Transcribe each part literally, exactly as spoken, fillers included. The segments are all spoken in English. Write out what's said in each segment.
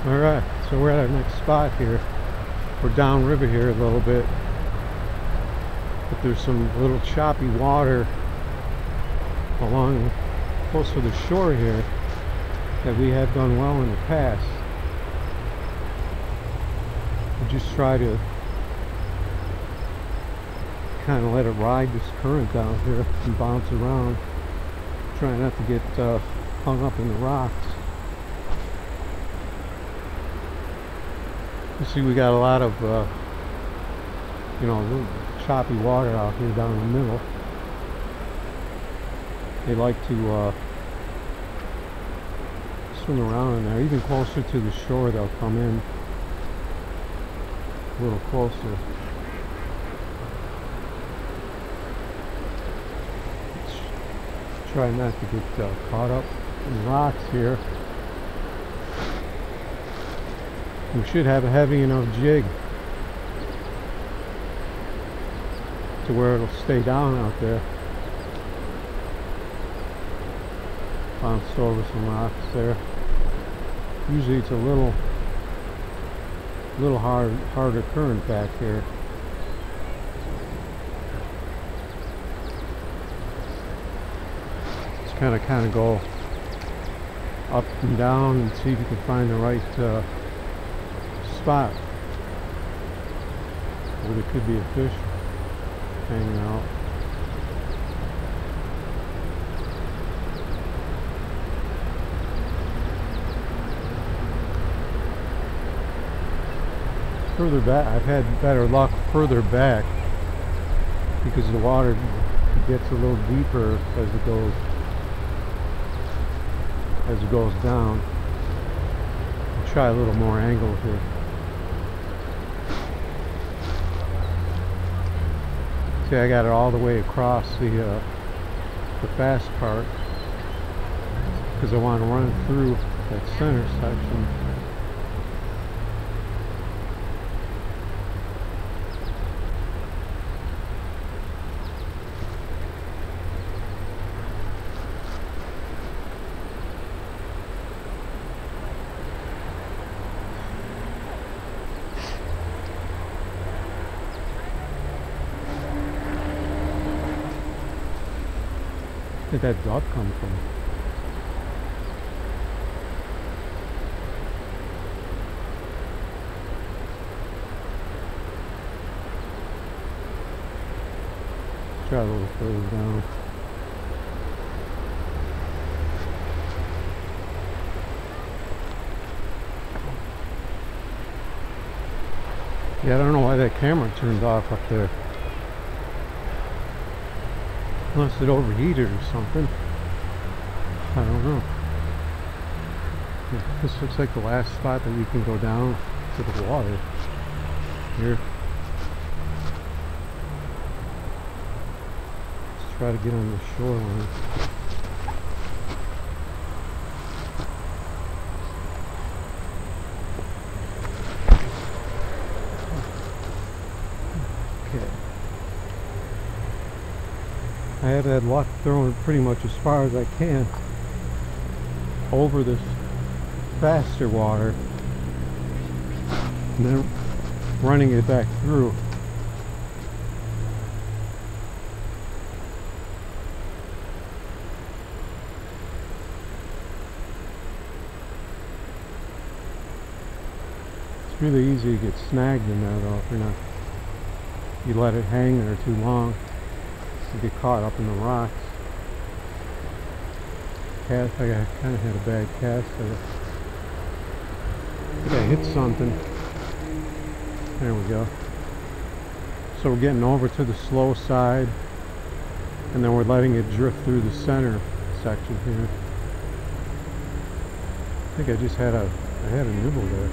Alright, so we're at our next spot here. We're downriver here a little bit, but there's some little choppy water along close to the shore here that we have done well in the past. We just try to kind of let it ride this current down here and bounce around, try not to get uh, hung up in the rocks. You see, we got a lot of uh, you know, little choppy water out here down the middle. They like to uh, swim around in there. Even closer to the shore, they'll come in a little closer. Let's try not to get uh, caught up in the rocks here. We should have a heavy enough jig to where it'll stay down out there. Bounced over some rocks there. Usually it's a little little hard harder current back here. Just kind of kind of go up and down and see if you can find the right uh, spot where there could be a fish hanging out. Further back, I've had better luck further back because the water gets a little deeper as it goes as it goes down. I'll try a little more angle here. See, I got it all the way across the uh, the fast part because I want to run through that center section. Where did that dot come from? Try a little further down. Yeah, I don't know why that camera turned off up there. Unless it overheated or something. I don't know. Yeah, this looks like the last spot that we can go down to the water. Here. Let's try to get on the shoreline. Okay. I have had luck throwing it pretty much as far as I can over this faster water and then running it back through. It's really easy to get snagged in there though if you're not, you let it hang there too long. You get caught up in the rocks. Cast, I kind of had a bad cast there. I think I hit something. There we go. So we're getting over to the slow side and then we're letting it drift through the center section here. I think I just had a, I had a nibble there.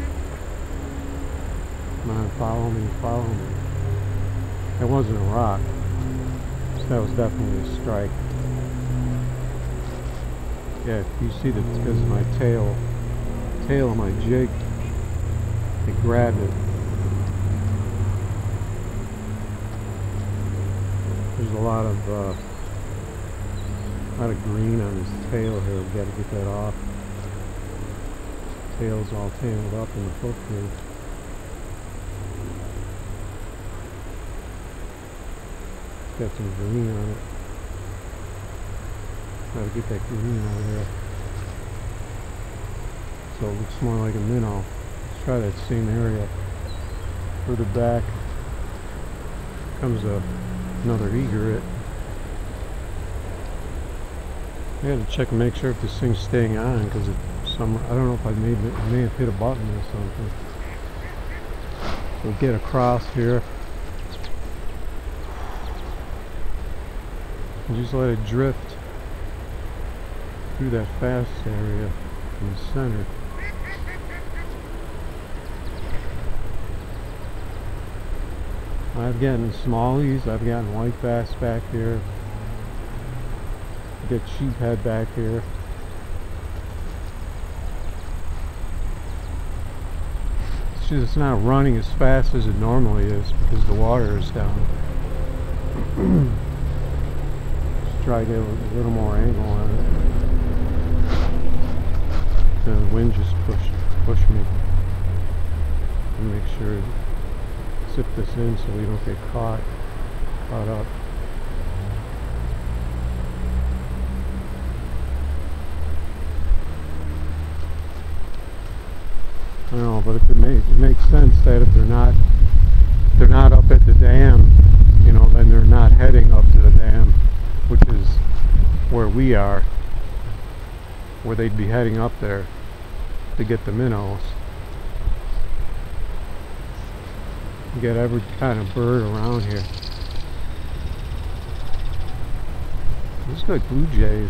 Come on, follow me, follow me. That wasn't a rock. That was definitely a strike. Yeah, you see that it's because of my tail, tail of my jig. It grabbed it. There's a lot of, uh, a lot of green on his tail here. We got to get that off. tail's all tangled up in the hook here. It's got some green on it. Try to get that green out of there. So it looks more like a minnow. Let's try that same area. Further back comes a, another egret. I gotta check and make sure if this thing's staying on, because some I don't know if I may, I may have hit a button or something. We'll get across here and just let it drift through that fast area in the center. I've gotten smallies, I've gotten white bass back here, I get sheephead back here. It's just it's not running as fast as it normally is because the water is down. Just try to get a little more angle on it. And the wind just pushed pushed me. And make sure zip this in so we don't get caught caught up. I don't know, but if it, make, it makes sense that if they're not they're not up at the dam, you know, then they're not heading up to the dam, which is where we are, where they'd be heading up there to get the minnows. You get every kind of bird around here. There's good blue jays.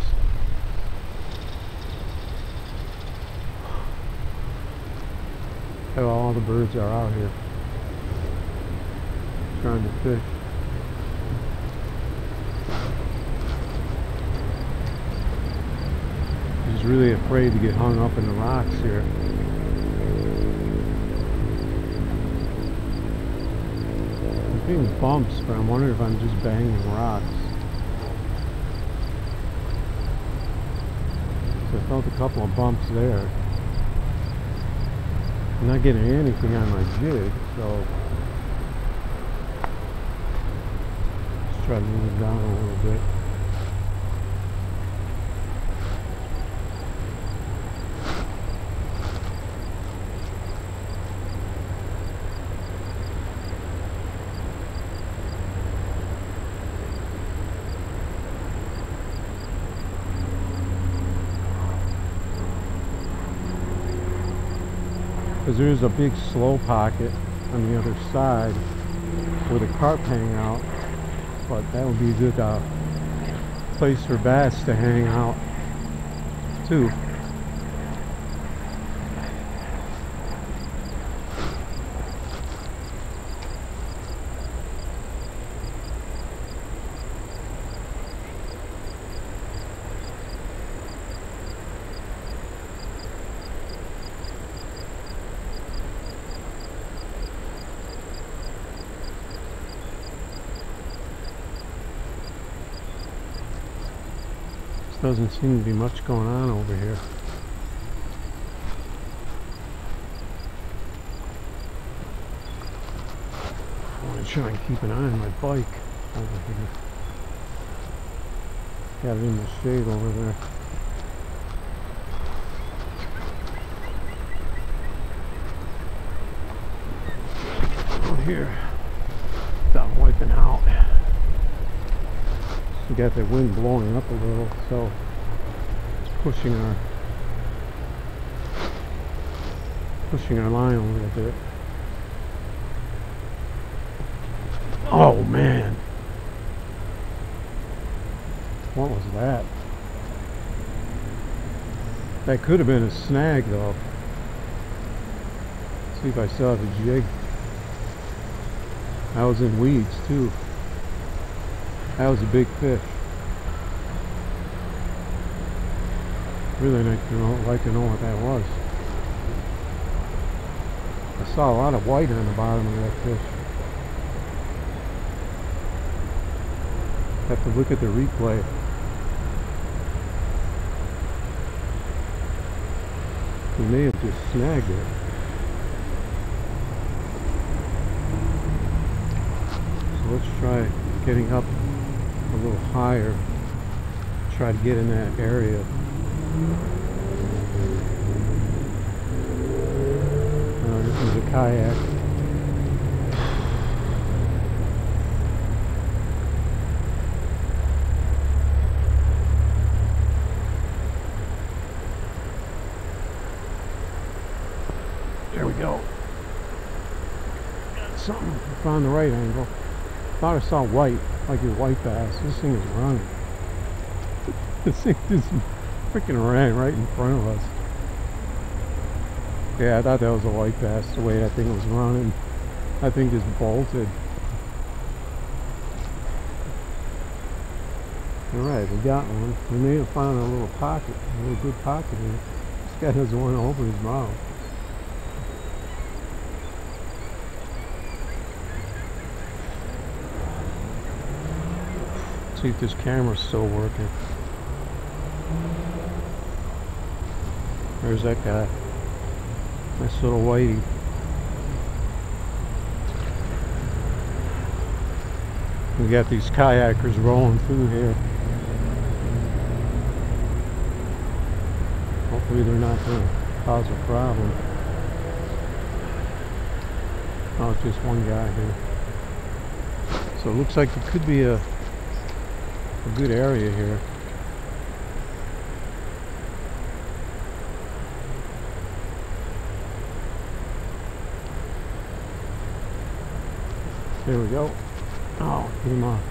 All the birds are out here trying to fish. He's really afraid to get hung up in the rocks here. I'm getting bumps, but I'm wondering if I'm just banging rocks. So I felt a couple of bumps there. I'm not getting anything on my jig, so let's try to move it down a little bit. Because there's a big slow pocket on the other side where the carp hang out, but that would be a good uh, place for bass to hang out too. Doesn't seem to be much going on over here. I want to try and keep an eye on my bike over here. Got it in the shade over there. Over here, without wiping out. We got the wind blowing up a little, so it's pushing our pushing our line a little bit. Oh man, what was that? That could have been a snag though. Let's see if I still have the jig. I was in weeds too. That was a big fish. Really like to know, like to know what that was. I saw a lot of white on the bottom of that fish. Have to look at the replay. We may have just snagged it. So let's try getting up a little higher. Try to get in that area. Uh, this is a kayak. There we go. Got something. Found the right angle. Thought I saw white, like your white bass. This thing is running. This thing just freaking ran right in front of us. Yeah, I thought that was a white bass, the way that thing was running. That thing just bolted. Alright, we got one. We may have found a little pocket, a little good pocket here. This guy doesn't want to open his mouth. See if this camera's still working. There's that guy. Nice little whitey. We got these kayakers rolling through here. Hopefully they're not going to cause a problem. Oh, it's just one guy here. So it looks like it could be a, a good area here. There we go. Oh, came off.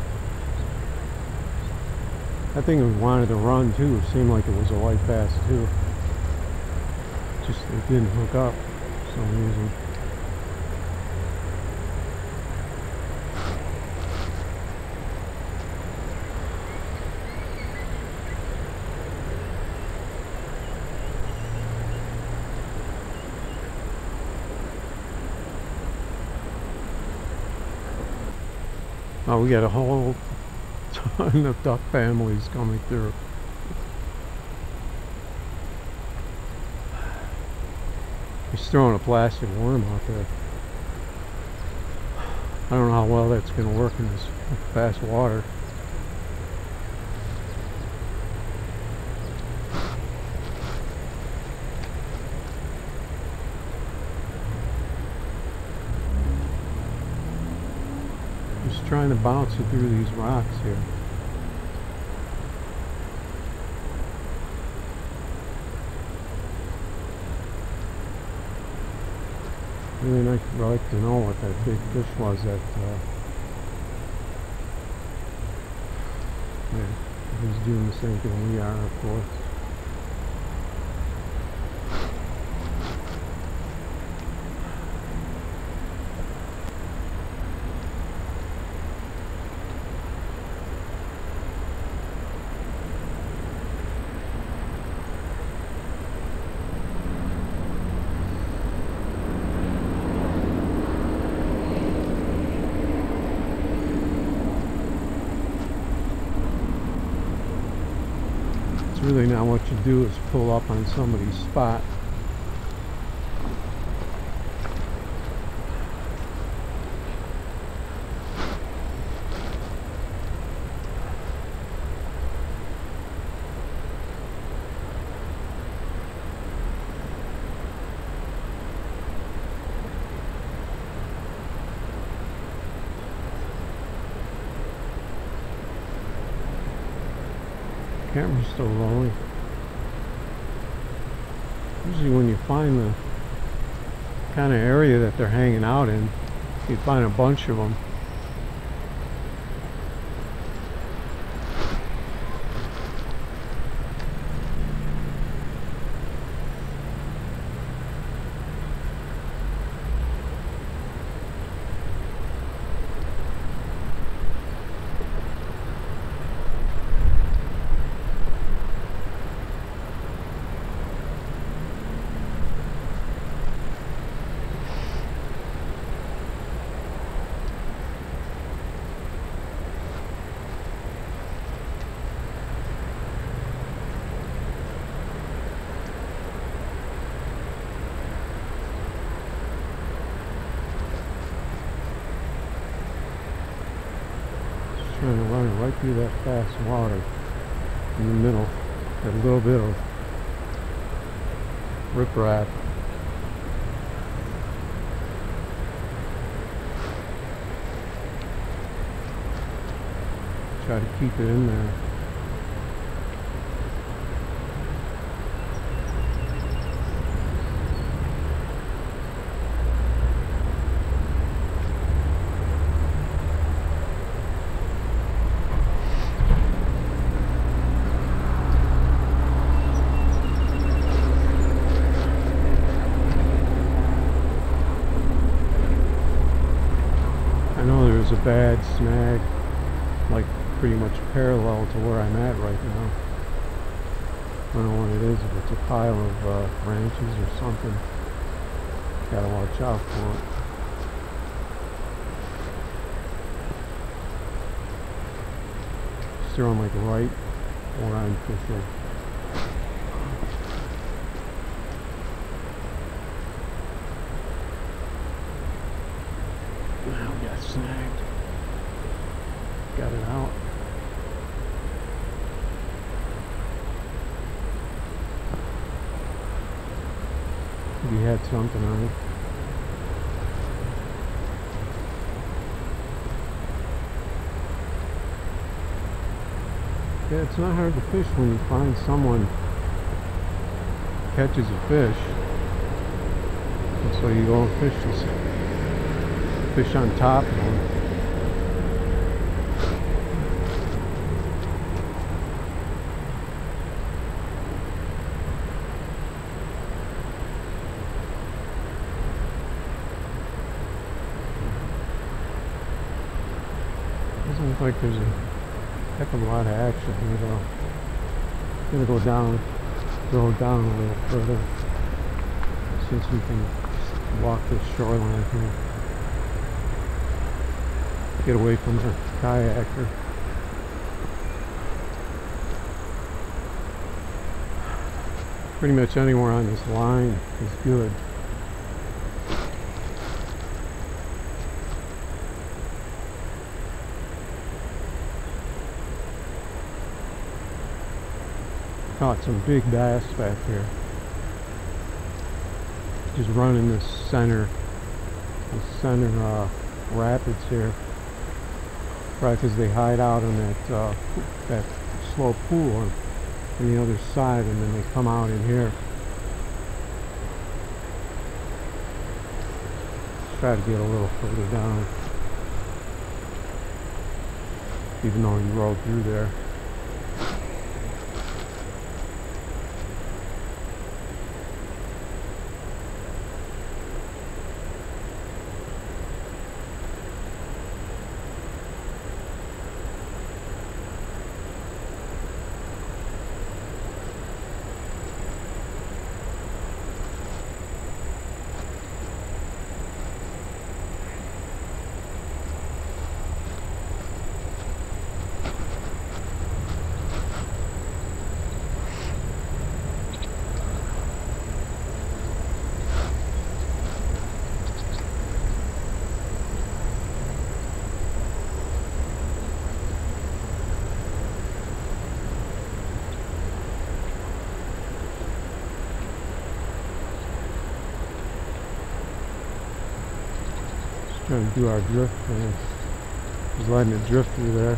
That thing wanted to run too. It seemed like it was a white bass too. Just it didn't hook up for some reason. Oh, we got a whole ton of duck families coming through. He's throwing a plastic worm out there. I don't know how well that's going to work in this fast water. Just trying to bounce it through these rocks here. Really nice, I'd like to know what that big fish was that uh, yeah, he's doing the same thing we are, of course. Really now what you do is pull up on somebody's spot. Camera's still rolling. Usually when you find the kind of area that they're hanging out in, you find a bunch of them. kind of running right through that fast water in the middle. Got a little bit of riprap. Try to keep it in there. I know there's a bad snag, like pretty much parallel to where I'm at right now. I don't know what it is, if it's a pile of uh, branches or something. Gotta watch out for it. Steer on like right where I'm fishing. Now we got snagged. Got it out. We had something on it. Yeah, it's not hard to fish when you find someone catches a fish. And so you go and fish this fish on top of them. Doesn't look like there's a heck of a lot of action here though. I'm gonna go down, go down a little further since we can walk this shoreline here. Get away from the kayaker. Pretty much anywhere on this line is good. Caught some big bass back here. Just running this center, this center uh, rapids here. Right, because they hide out in that uh, that slow pool on, on the other side, and then they come out in here. Let's try to get a little further down, even though you rode through there. Trying to do our drift thing. Just letting it drift through there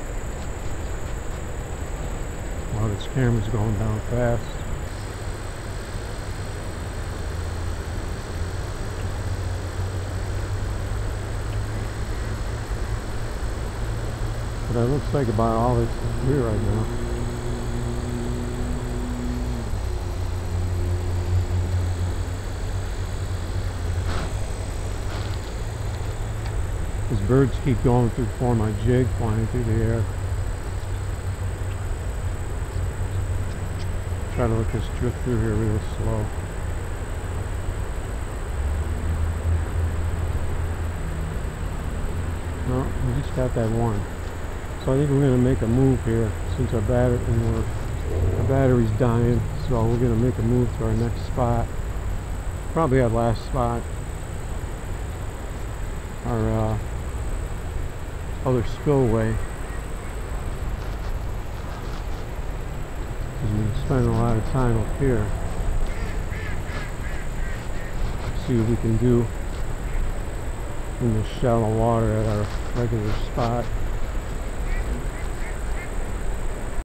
while this camera's going down fast. But that looks like about all that's here right now. These birds keep going through for my jig, flying through the air. Try to let this drift through here real slow. No, we just got that one. So I think we're going to make a move here since our battery and we're, our battery's dying. So we're going to make a move to our next spot. Probably our last spot. Our uh, other spillway Because we spend a lot of time up here. See what we can do in the shallow water at our regular spot.